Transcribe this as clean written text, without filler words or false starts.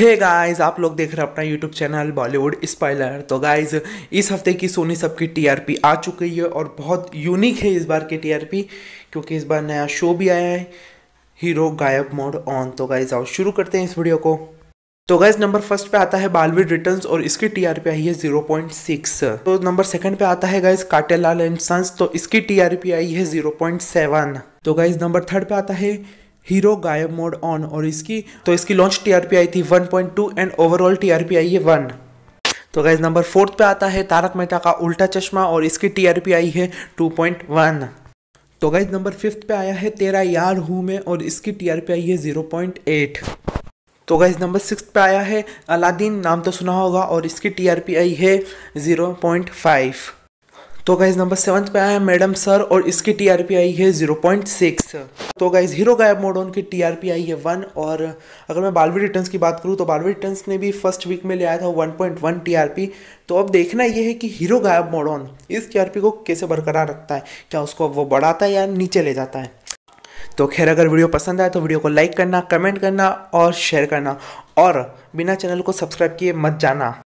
Hey guys, आप लोग देख रहे हैं अपना यूट्यूब चैनल बॉलीवुड स्पॉइलर। तो गाइस, इस हफ्ते की सोनी सब की टीआरपी आ चुकी है और बहुत यूनिक है इस बार की टीआरपी, क्योंकि इस बार नया शो भी आया है, हीरो गायब मोड ऑन। तो गाइस आओ शुरू करते हैं इस वीडियो को। तो गाइस नंबर फर्स्ट पे आता है बालवीर रिटर्न्स और इसकी टीआरपी आई है 0.6। तो नंबर सेकंड पे आता है गाइस काटेलाल एंड सन्स, तो इसकी टीआरपी आई है 0.7। तो गाइस नंबर थर्ड पे आता है हीरो गायब मोड ऑन और इसकी लॉन्च टीआरपी आई थी 1.2 एंड ओवरऑल टीआरपी आई है 1। तो गाइज नंबर फोर्थ पे आता है तारक मेहता का उल्टा चश्मा और इसकी टीआरपी आई है 2.1। तो गाइज नंबर फिफ्थ पे आया है तेरा यार हूँ मैं और इसकी टीआरपी आई है 0.8। तो गाइज नंबर सिक्स पे आया है अलादीन, नाम तो सुना होगा, और इसकी टीआरपी आई है 0.5। तो गाइज नंबर सेवंथ पे आया है मैडम सर और इसकी टीआरपी आई है 0.6। तो guys hero Gayab mode on की टीआरपी आई है 1। और अगर मैं बालवीर रिटर्न्स की बात करूँ तो बालवीर रिटर्न्स ने भी फर्स्ट वीक में ले आया था 1.1 टीआरपी। तो अब देखना ये है कि हीरो गायब मोड ऑन इस टीआरपी को कैसे बरकरार रखता है, क्या उसको वो बढ़ाता है या नीचे ले जाता है। तो खैर, अगर वीडियो पसंद आए तो वीडियो को लाइक करना, कमेंट करना और शेयर करना, और बिना चैनल को सब्सक्राइब किए मत जाना।